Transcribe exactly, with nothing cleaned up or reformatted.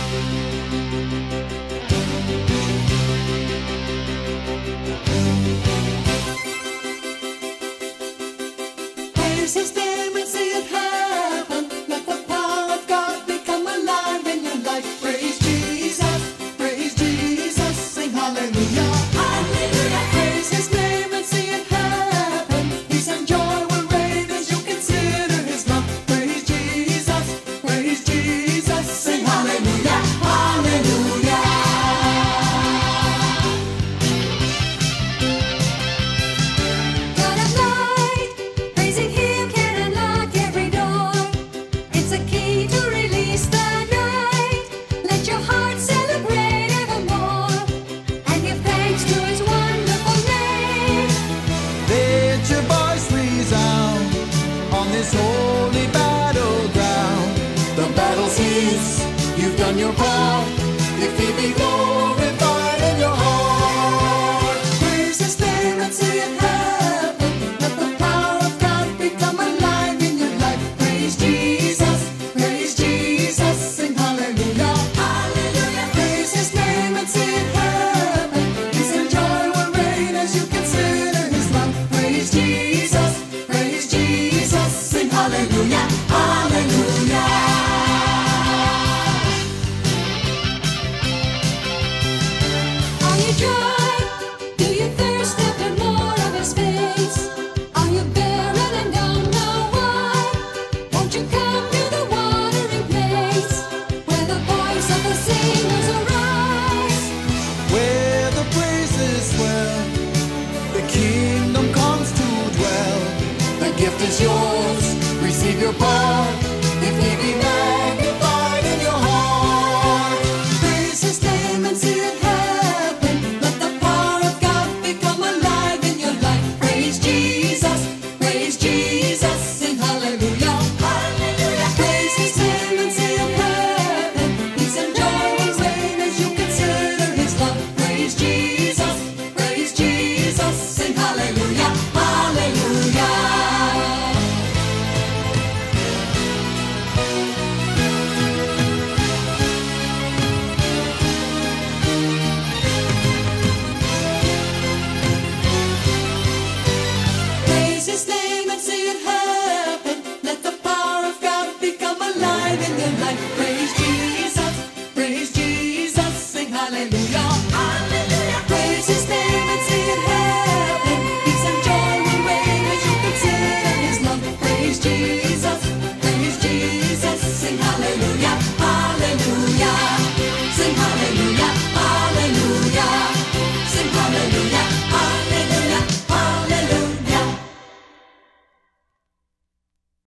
Praise His name and see it happen. Let the power of God become alive in your life. Praise Jesus, praise Jesus, sing hallelujah, hallelujah. Praise His name and see it happen. Peace and joy will reign as you consider His love. Praise Jesus, praise Jesus, sing hallelujah, hallelujah. God of light, praising Him can unlock every door. It's a key to release the night. Let your heart celebrate evermore and give thanks to His wonderful name. Let your voice resound on this holy battleground. The battle's His, you've done your part. If He be glorified in your heart. Praise His name and see it happen. Let the power of God become alive in your life. Praise Jesus, praise Jesus, sing hallelujah, hallelujah. Praise His name and see it happen. Peace and joy will reign as you consider His love. Praise Jesus, praise Jesus, sing hallelujah, hallelujah. Are you dry? Do you thirst after more of His face? Are you barren and don't know why? Won't you come to the watering place where the voice of the singers arise? Where the praises swell, the kingdom comes to dwell. The gift is yours, receive your part. If He be